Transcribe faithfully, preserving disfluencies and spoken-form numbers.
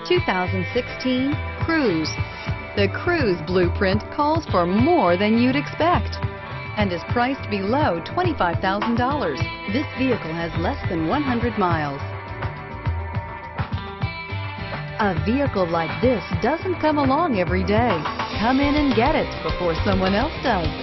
two thousand sixteen Cruze. The Cruze blueprint calls for more than you'd expect and is priced below twenty-five thousand dollars. This vehicle has less than one hundred miles. A vehicle like this doesn't come along every day. Come in and get it before someone else does.